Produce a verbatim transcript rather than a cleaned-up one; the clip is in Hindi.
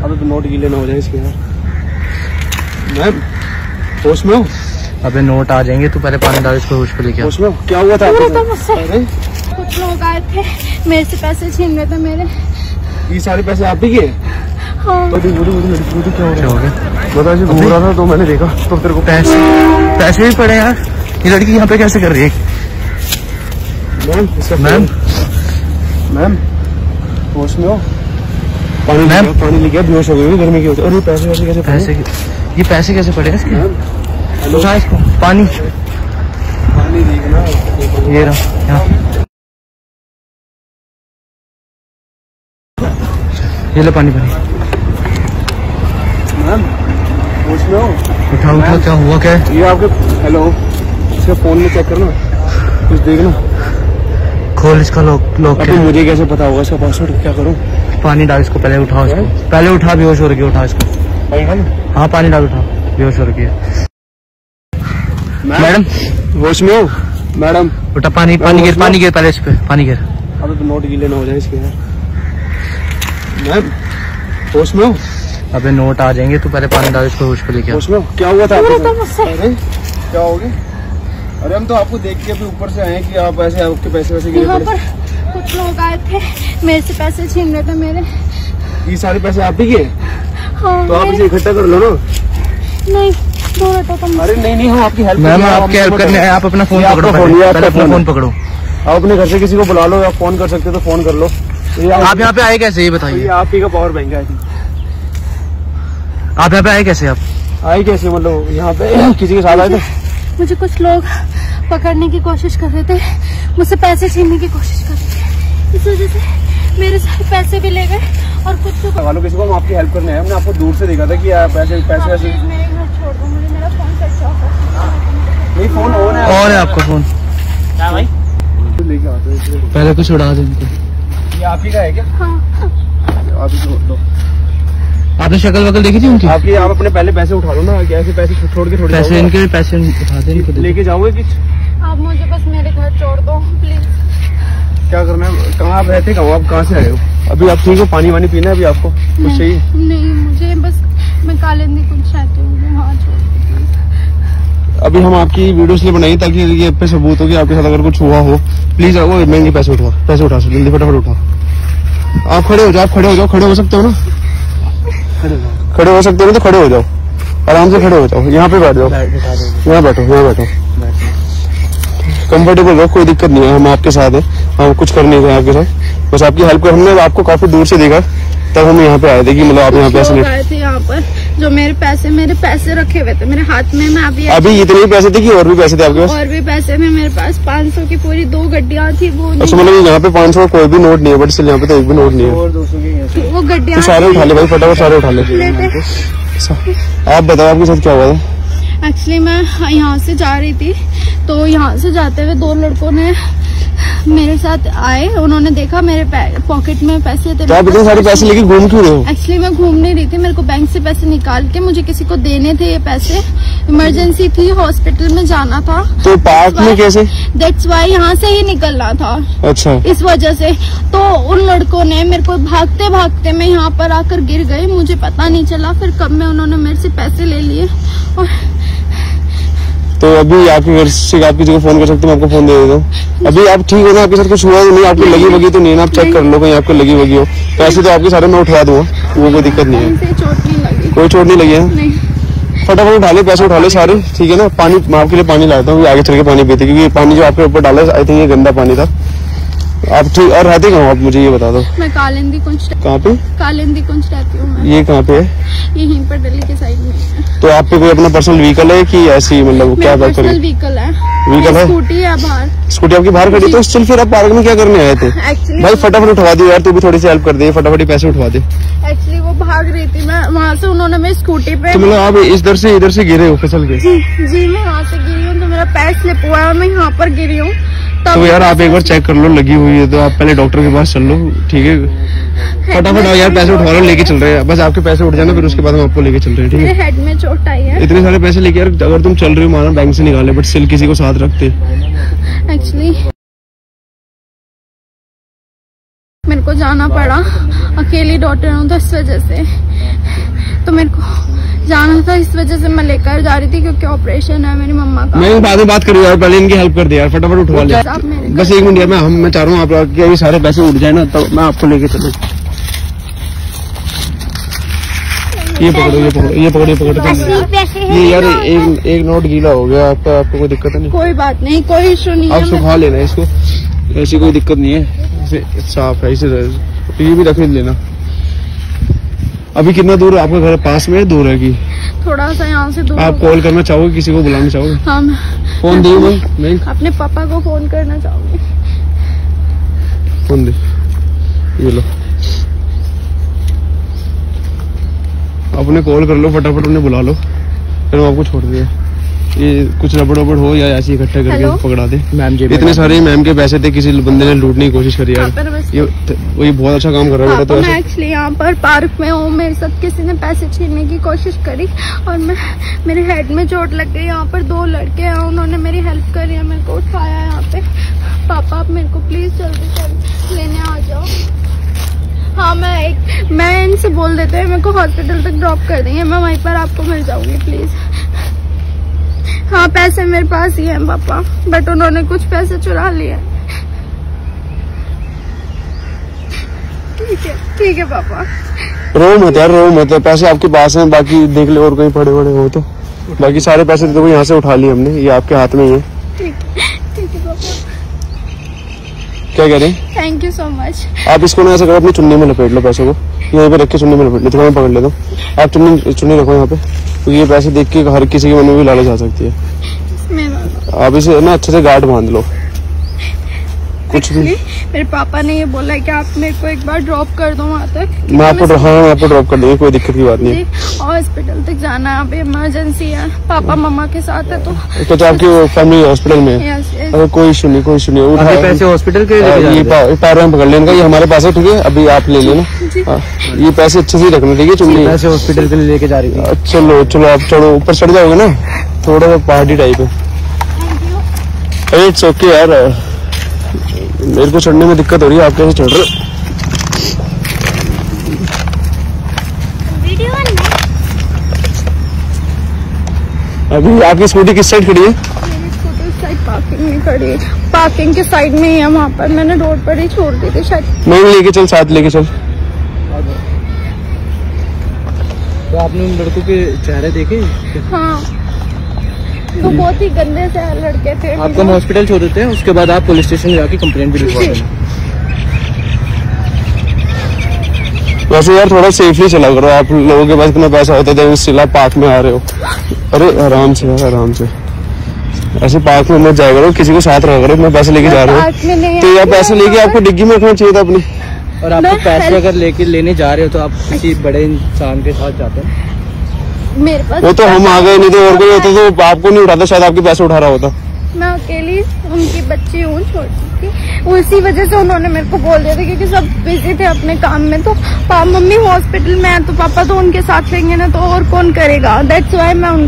अबे नोट गीले ना हो जाए इसके यार। मैम होश में हो? अबे नोट आ जाएंगे, तू पहले पानी डाल इसको, होश पे लेके आ। होश में हो? क्या हुआ था? अरे कुछ लोग आए थे मेरे से पैसे छीन रहे थे मेरे। ये सारे पैसे आप ही के? हाँ। तो क्या हो गया? बता, जो घूम रहा था तो मैंने देखा तो तेरे को पैसे पैसे भी पड़े यार। ये लड़की यहाँ पे कैसे कर रही है? मैम मैम मैम होश में हो? पानी मैम पानी लेके बेहोश हो गई गर्मी की वजह। और ये पैसे वैसे कैसे? पैसे ये पैसे कैसे पड़े इसके? हेलो उठा इसको, पानी पानी देखना ये रहा यहाँ। ये लो पानी पानी। मैम होश में हो? उठा उठा, क्या हुआ क्या है? ये आपके हेलो इसके फोन में चेक करना, कुछ देखना। खोल इसका लॉक लॉक। अभी मुझे कैसे पता होगा इसका पासवर्ड? क्या करूँ? पानी डाल इसको, पहले उठाओ इसको, पहले उठा, बेहोश हो रही है, उठा इसको। पानी डाल। हाँ पानी डाल, उठा, बेहोश हो रही है। मैडम होश में हो? मैडम उठा, पानी पानी गिर, पानी गिर पहले इस पे, पानी गिर। अबे नोट गीले ना हो जाए इसके यार। मैम होश में हो? अबे नोट आ जाएंगे, तू पहले पानी डाल इसको, होश पे लेके आ। होश में हो? क्या हुआ था? अरे क्या हो गया? अरे हम तो आपको देख के अभी ऊपर से आए कि आप ऐसे आपके पैसे वैसे गिरे यहाँ पड़े। पर कुछ लोग आए थे मेरे से पैसे छीन रहे थे मेरे। ये सारे पैसे आप ही के? हाँ, तो आप इसे इकट्ठा कर लो ना। नहीं दो तो तुम। अरे नहीं नहीं हम आपकी हेल्प। मैम आपकी हेल्प करने आए, आप अपना फोन पकड़ो, पहले अपना फोन पकड़ो। आप अपने घर से किसी को बुला लो, आप फोन कर सकते हो तो फोन कर लो। आप यहाँ पे आए कैसे, ये बताइए? आप ही का पावर बैंक है। आप यहाँ पे आए कैसे? आप आए कैसे मतलब यहाँ पे किसी के साथ आए थे? मुझे कुछ लोग पकड़ने की कोशिश कर रहे थे, मुझसे पैसे छीनने की कोशिश कर रहे थे, इस वजह से मेरे सारे पैसे भी ले गए और कुछ तो लगा लो किसी को, हम आपकी हेल्प करने आए। हमने आपको दूर से देखा था कि आप पैसे पैसे वैसे। मेरे घर छोड़ दो, मुझे मेरा फोन स्विच ऑफ है। नहीं फोन ऑन है। और है आपका फोन? क्या भाई? लेके आते हैं पहले कुछ उड़ा दे इनको। ये आप ही का है क्या? हाँ। आप ही छोड़ दो। आपने शक्ल वकल देखी थी उनकी? आपकी आप अपने पहले पैसे उठा लो ना, ऐसे पैसे छोड़ के थोड़े पैसे इनके पैसे उठा दे, इनको लेके जाओगे कि? आप मुझे बस मेरे घर छोड़ दो प्लीज। क्या करना है? कहाँ आप रहते, कहाँ आप कहाँ से आए हो? अभी आप ठीक हो? पानी वानी पीना है अभी आपको? कुछ चाहिए? नहीं मुझे बस, मैं कालिंदी कुछ रहती हूँ, वहाँ छोड़ दो। अभी हम आपकी वीडियो इसलिए बनाई ताकि ये पे सबूत हो कि आपके साथ अगर कुछ हुआ हो। प्लीज वो महंगे पैसे उठाओ, पैसे उठा सो जल्दी, फटाफट उठाओ। आप खड़े हो जाओ, आप खड़े हो जाओ, खड़े हो सकते हो ना? खड़े हो सकते हो तो खड़े हो जाओ, आराम से खड़े हो जाओ। यहाँ पे बैठ जाओ, यहाँ बैठो, यहाँ बैठो, कंफर्टेबल रहो, कोई दिक्कत नहीं है। हम आपके साथ हैं, हम कुछ कर नहीं रहे आपके साथ, बस आपकी हेल्प कर। हमने आपको काफी दूर से देखा तब हम यहाँ पे आए थे कि मतलब आप यहाँ पैसे आए थे यहाँ पर, जो मेरे पैसे मेरे पैसे रखे हुए थे मेरे हाथ में। मैं अभी अभी इतने ही पैसे थे कि और भी पैसे थे आपके पास? और भी पैसे में मेरे पास पाँच सौ की पूरी दो गड्डियाँ थी। वो अच्छा मतलब यहाँ पे पाँच सौ कोई भी नोट नहीं है, बट यहाँ पे तो एक भी नोट नहीं है। वो गड्डियाँ सारे उठा ले भाई, फटाफट सारे उठा ले। आप बताओ आपके साथ क्या हुआ था? एक्चुअली मैं यहाँ से जा रही थी, तो यहाँ से जाते हुए दो लड़कों ने मेरे साथ आए, उन्होंने देखा मेरे पॉकेट में पैसे थे। तो आप इतने सारे पैसे लेके घूम क्यों रहे हो? एक्चुअली मैं घूम नहीं रही थी, मेरे को बैंक से पैसे निकाल के मुझे किसी को देने थे ये पैसे, इमरजेंसी थी, हॉस्पिटल में जाना था। तो पार्क में कैसे? दैट्स वाई यहाँ से ही निकलना था। अच्छा, इस वजह से तो उन लड़कों ने मेरे को भागते भागते मैं यहाँ पर आकर गिर गई, मुझे पता नहीं चला फिर कब में उन्होंने मेरे से पैसे ले लिए। और तो अभी आपके घर से आप किसी को फोन कर सकते हो, मैं आपको फोन दे देता हूँ। अभी आप ठीक हो ना? आपके साथ कुछ हुआ तो नहीं? आपको लगी वगी तो नहीं ना? आप चेक कर लो कहीं आपको लगी वगी हो। पैसे तो आपके सारे मैं उठवा दूंगा, वो कोई दिक्कत नहीं है। चोट नहीं लगी? कोई चोट नहीं लगी है? फटाफट उठा ले, पैसे उठा ले सारे, ठीक है ना? पानी मैं आपके लिए पानी लाता हूँ, आगे चल के पानी पीते, क्योंकि पानी जो आपके ऊपर डाला आई थिंक ये गंदा पानी था। आप ठीक और रहते कहाँ? आप मुझे ये बता दो। मैं कालिंदी कुंज। कहाँ पे? कालिंदी कुंज रहती हूँ मैं। ये कहाँ पे है? यहीं पर दिल्ली के साइड में। तो आप पे कोई अपना पर्सनल व्हीकल है कि ऐसी मतलब क्या बात करें? व्हीकल है। व्हीकल है? स्कूटी है बाहर। स्कूटी आपकी बाहर खड़ी, तो चल फिर आप पार्क में क्या करने आए थे? एक्चुअली भाई फटाफट उठवा दे यार, तू भी थोड़ी सी हेल्प कर दे, फटाफट पैसे उठवा दे। एक्चुअली वो भाग रही थी, मैं वहाँ से उन्होंने मेरी स्कूटी पे। तो मतलब आप इधर से इधर से गिरे हो फिसल के? जी जी मैं वहाँ से गिरी हूँ, तो मेरा पैर स्लिप हुआ है और मैं यहाँ पर गिरी हूँ। तो यार आप एक बार चेक कर लो, लगी हुई है तो आप पहले डॉक्टर के पास चल लो, ठीक है? फटाफट आओ यार, पैसे उठवा लो, लेके चल रहे हैं। बस आपके पैसे उठ जाना, फिर उसके बाद हम आपको लेके चल रहे हैं, ठीक है? हेड में चोट आई है। इतने सारे पैसे लेके यार, अगर तुम चल रहे हो माना बैंक से निकाले, बट स्टिल किसी को साथ रखते। एक्चुअली मेरे को जाना पड़ा, अकेली डॉटर हूँ तो इस वजह से तो मेरे को जाना था, इस वजह से मैं लेकर जा रही थी क्योंकि ऑपरेशन है मेरी मम्मा का। मैं बाद में बात करी यार, पहले इनकी हेल्प कर दिया यार, फटाफट उठवा लिया। आप मेरे बस एक मिनट, मैं हम मैं चाह रहा हूँ आप ये सारे पैसे उठ जाए ना तो मैं आपको लेके चलूँ। ये पकड़ो ये पकड़ो ये पकड़ो ये पकड़ो ये यार एक एक नोट गीला हो गया आपका, आपको कोई दिक्कत नहीं? कोई बात नहीं, कोई इशू नहीं आप है। सुखा लेना इसको, ऐसी कोई दिक्कत नहीं है, ऐसे साफ है, इसे ये भी रख लेना। अभी कितना दूर है आपका घर? पास में दूर है कि थोड़ा सा यहाँ से दूर? आप कॉल करना चाहोगे, किसी को बुलाना चाहोगे? हाँ, फोन दी मैं अपने पापा को फोन करना चाहूंगी। फोन दे, ये लो, अपने कॉल कर लो फटाफट, उन्हें बुला लो, फिर आपको छोड़ दिया। ये कुछ रबड़ वबड़ हो या ऐसे इकट्ठे करके पकड़ा दे। मैम जी इतने सारे मैम के पैसे थे, किसी बंदे ने लूटने की कोशिश करी यार। ये वही बहुत अच्छा काम कर रहा है बेटा। तो मैं एक्चुअली यहाँ पर पार्क में हूँ, मेरे साथ किसी ने पैसे छीनने की कोशिश करी और मैं मेरे हेड में चोट लग गई। यहाँ पर दो लड़के हैं, उन्होंने मेरी हेल्प करी है, मेरे को उठाया यहाँ पे। पापा आप मेरे को प्लीज जल्दी जल्दी लेने आ जाओ। हाँ, मैं एक मैं इनसे बोल देते हैं मेरे को हॉस्पिटल तक ड्रॉप कर देंगे, मैं वहीं पर आपको मिल जाऊंगी प्लीज। हाँ, पैसे मेरे पास ही हैं पापा, बट उन्होंने कुछ पैसे चुरा लिए। ठीक है ठीक है पापा। रो मत यार, रो मत, पैसे आपके पास हैं, बाकी देख ले और कहीं पड़े पड़े हो तो। बाकी सारे पैसे तो यहाँ से उठा लिए हमने, ये आपके हाथ में ही है। ठीक ठीक है पापा। क्या कह रहे हैं? Thank you so much. आप इसको ना ऐसा करो, अपनी चुन्नी में लपेट लो पैसे को, यहीं पे रख के चुन्नी में लपेट लो, थोड़ा मैं पकड़ लेता हूँ। आप चुन्नी चुन्नी रखो यहाँ पे, तो ये पैसे देख के हर किसी के मन में भी लालच आ सकती है। आप इसे ना अच्छे से गार्ड बांध लो। कुछ भी मेरे पापा ने ये बोला है कि आप मेरे को एक बार ड्रॉप कर दो वहाँ तक। मैं आपको हाँ मैं आपको ड्रॉप कर देंगे, कोई दिक्कत की बात नहीं है। हॉस्पिटल तक जाना है, अभी इमरजेंसी है, पापा मम्मा के साथ है तो। तो, तो आपकी फैमिली हॉस्पिटल में है? अगर कोई इशू नहीं, कोई इशू नहीं। उठा पैसे हॉस्पिटल के ये पैर में पकड़ लेना, ये हमारे पास है, ठीक है? अभी आप ले लेना, ये पैसे अच्छे से रखना, ठीक है? चुन्नी पैसे हॉस्पिटल के लिए लेके जा रही थी। चलो चलो आप चढ़ो, ऊपर चढ़ जाओगे ना, थोड़ा सा पहाड़ी टाइप है। इट्स ओके यार, मेरे को चढ़ने में दिक्कत हो रही है, आप कैसे चढ़ रहे हो? अभी आपकी स्कूटी किस साइड खड़ी है? मेरी स्कूटी साइड पार्किंग में खड़ी है, पार्किंग के साइड में ही है, वहाँ पर मैंने रोड पर ही छोड़ दी थी शायद। मैं लेके चल, साथ लेके चल। तो आपने उन लड़कों के चेहरे देखे? हाँ, तो बहुत ही गंदे से लड़के थे। आपको हम हॉस्पिटल छोड़ देते हैं, उसके बाद आप पुलिस स्टेशन जाके कंप्लेंट भी लिखवा देना। वैसे यार थोड़ा सेफली चला करो, आप लोगों के पास इतना पैसा होता है, सिला पार्क में आ रहे हो। अरे आराम से यार, आराम से, ऐसे पार्क में मत जाया करो, किसी को साथ रखा करो। इतना पैसे लेके जा रहे हो तो यार पैसे लेके आपको डिग्गी में रखना चाहिए था अपनी। और आपको पैसे अगर लेके लेने जा रहे हो तो आप किसी बड़े इंसान के साथ जाते हैं। मेरे पास वो तो हम आ गए, नहीं तो और कोई होता तो आपको नहीं उठाता, शायद आपके पैसे उठा रहा होता। मैं अकेली उनकी बच्ची हूँ छोटी की, उसी वजह से उन्होंने मेरे को बोल दिया था क्योंकि सब बिजी थे अपने काम में। तो मम्मी हॉस्पिटल में है तो पापा तो उनके साथ रहेंगे ना, तो और कौन करेगा? दैट्स व्हाई मैं